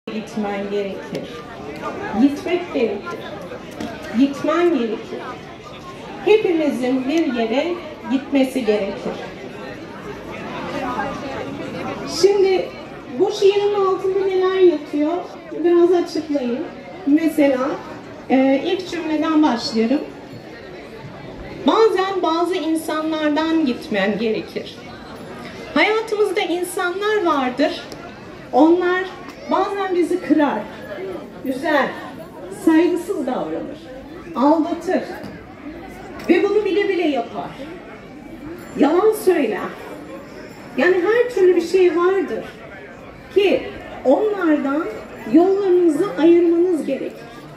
gitmen gerekir. Gitmek gerekir. Gitmen gerekir. Hepimizin bir yere gitmesi gerekir. Şimdi bu şiirin altında neler yatıyor? Biraz açıklayayım. Mesela ilk cümleden başlıyorum. Bazen bazı insanlardan gitmen gerekir. Hayatımızda insanlar vardır. Onlar bazen bizi kırar, üzer, saygısız davranır, aldatır ve bunu bile bile yapar. Yalan söyler. Yani her türlü bir şey vardır ki onlardan yollarınızı ayırmanız gerekir.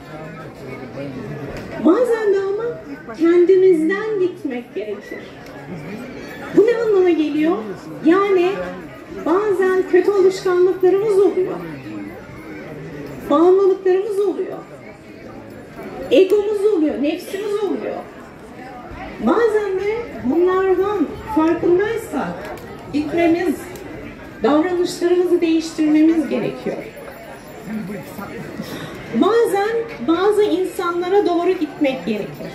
Bazen de ama kendimizden gitmek gerekir. Bu ne anlama geliyor? Yani bazen kötü alışkanlıklarımız oluyor. Bağımlılıklarımız oluyor. Egomuz oluyor, nefsimiz oluyor. Bazen de bunlardan farkındaysak gitmemiz, davranışlarımızı değiştirmemiz gerekiyor. Bazen bazı insanlara doğru gitmek gerekir.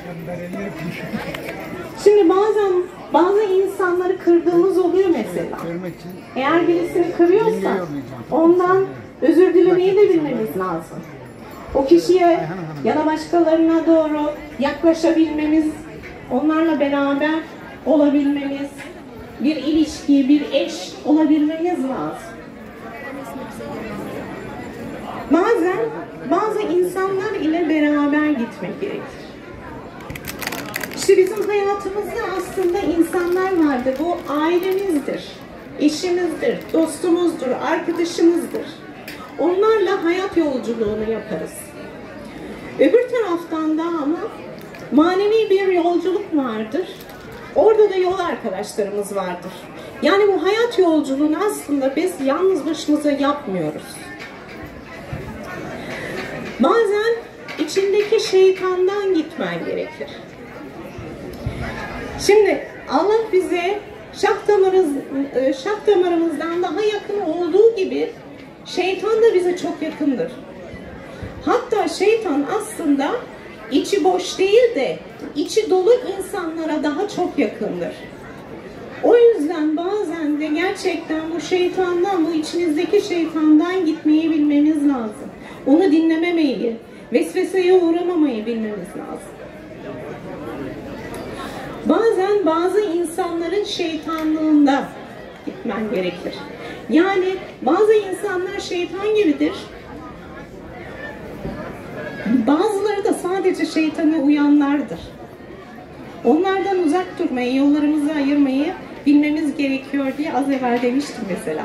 Şimdi bazen bazı insanları kırdığımız oluyor mesela. Eğer birisini kırıyorsak ondan özür dilemeyi de bilmemiz lazım. O kişiye ya da başkalarına doğru yaklaşabilmemiz, onlarla beraber olabilmemiz, bir ilişki, bir eş olabilmemiz lazım. Bazen bazı insanlar ile beraber gitmek gerekir. İşte bizim hayatımızda aslında insanlar vardır. Bu ailemizdir, eşimizdir, dostumuzdur, arkadaşımızdır. Onlarla hayat yolculuğunu yaparız. Öbür taraftan da ama manevi bir yolculuk vardır. Orada da yol arkadaşlarımız vardır. Yani bu hayat yolculuğunu aslında biz yalnız başımıza yapmıyoruz. Bazen içindeki şeytandan gitmen gerekir. Şimdi Allah bize şah damarımızdan daha yakın olduğu gibi şeytan da bize çok yakındır. Hatta şeytan aslında içi boş değil de içi dolu insanlara daha çok yakındır. O yüzden bazen de gerçekten bu şeytandan, bu içinizdeki şeytandan gitmeyi bilmemiz lazım. Onu dinlememeyi, vesveseye uğramamayı bilmemiz lazım. Bazen bazı insanların şeytanlığında gitmen gerekir. Yani bazı insanlar şeytan gibidir. Bazıları da sadece şeytana uyanlardır. Onlardan uzak durmayı, yollarımızı ayırmayı bilmemiz gerekiyor diye az evvel demiştim mesela.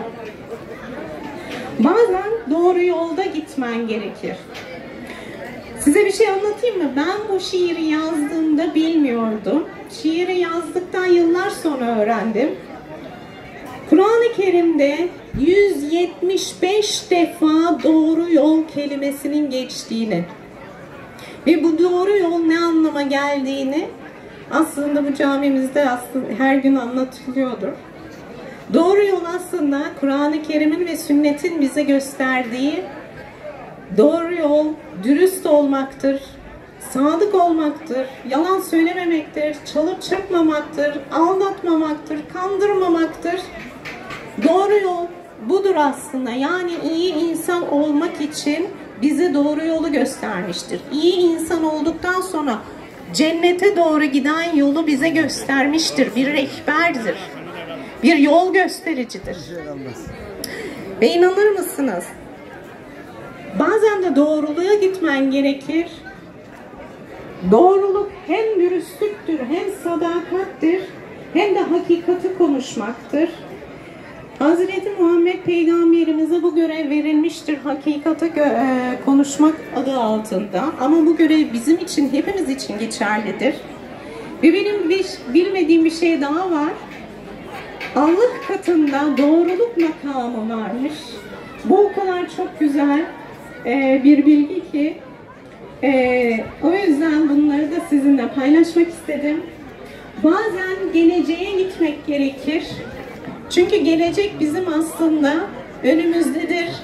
Bazen doğru yolda gitmen gerekir. Size bir şey anlatayım mı? Ben bu şiiri yazdığımda bilmiyordum. Şiiri yazdıktan yıllar sonra öğrendim. Kur'an-ı Kerim'de 175 defa doğru yol kelimesinin geçtiğini ve bu doğru yol ne anlama geldiğini aslında bu camimizde aslında her gün anlatılıyordur. Doğru yol aslında Kur'an-ı Kerim'in ve sünnetin bize gösterdiği doğru yol dürüst olmaktır, sadık olmaktır, yalan söylememektir, çalıp çırpmamaktır, aldatmamaktır, kandırmamaktır. Doğru yol budur aslında. Yani iyi insan olmak için bize doğru yolu göstermiştir. İyi insan olduktan sonra cennete doğru giden yolu bize göstermiştir. Bir rehberdir. Bir yol göstericidir. Ve inanır mısınız? Bazen de doğruluğa gitmen gerekir. Doğruluk hem dürüstlüktür, hem sadakattir, hem de hakikati konuşmaktır. Hazreti Muhammed Peygamberimize bu görev verilmiştir, hakikati konuşmak adı altında. Ama bu görev bizim için, hepimiz için geçerlidir. Ve benim bilmediğim bir şey daha var. Allah katında doğruluk makamı varmış. Bu o kadar çok güzel bir bilgi ki o yüzden bunları da sizinle paylaşmak istedim. Bazen geleceğe gitmek gerekir. Çünkü gelecek bizim aslında önümüzdedir.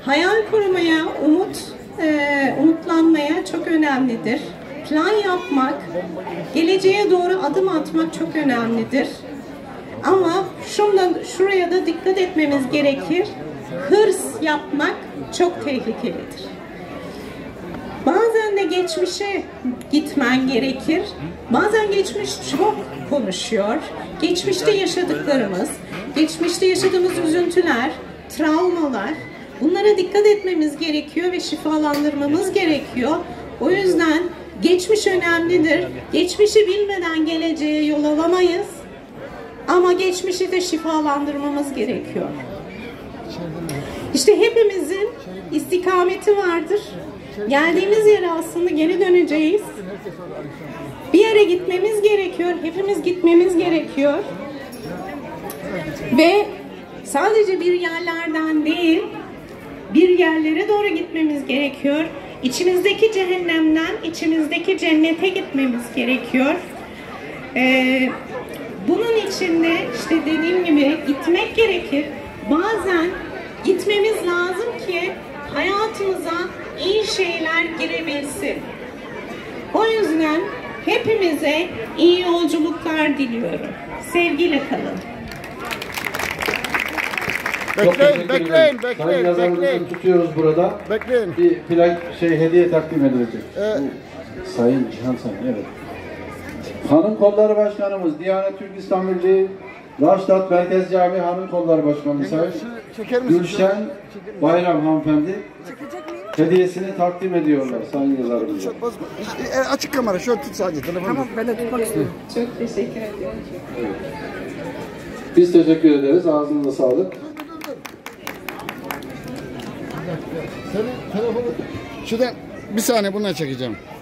Hayal kurmaya, umutlanmaya çok önemlidir. Plan yapmak, geleceğe doğru adım atmak çok önemlidir. Ama şuraya da dikkat etmemiz gerekir. Hırs yapmak çok tehlikelidir. Bazen de geçmişe gitmen gerekir. Bazen geçmiş çok konuşuyor. Geçmişte yaşadıklarımız, geçmişte yaşadığımız üzüntüler, travmalar, bunlara dikkat etmemiz gerekiyor ve şifalandırmamız gerekiyor. O yüzden geçmiş önemlidir. Geçmişi bilmeden geleceğe yol alamayız. Ama geçmişi de şifalandırmamız gerekiyor. İşte hepimizin istikameti vardır. Geldiğimiz yere aslında geri döneceğiz. Bir yere gitmemiz gerekiyor. Hepimiz gitmemiz gerekiyor. Ve sadece bir yerlerden değil, bir yerlere doğru gitmemiz gerekiyor. İçimizdeki cehennemden içimizdeki cennete gitmemiz gerekiyor. Bunun için de işte dediğim gibi gitmek gerekir. Bazen gitmemiz lazım ki hayatımıza iyi şeyler girebilsin. O yüzden hepimize iyi yolculuklar diliyorum. Sevgiyle kalın. Bekleyin. Tutuyoruz burada. Bekleyin. Bir plak hediye takdim edilecek. Sayın Cihan Sayın, evet. Hanım Kolları Başkanımız, Diyanet Türk İslam Birliği, Raştat Merkez Camii Hanım Kolları Başkanı Sayın Gülşen Bayram hanımefendi hediyesini takdim ediyorlar Sayın Yazarımıza. Açık kamera, şöyle tut sadece telefonu. Tamam, ben de tutmak istiyorum. Çok teşekkür ediyorum. Evet. Biz teşekkür ederiz. Ağzınıza sağlık. Senin telefonu... Şuradan bir saniye bundan çekeceğim.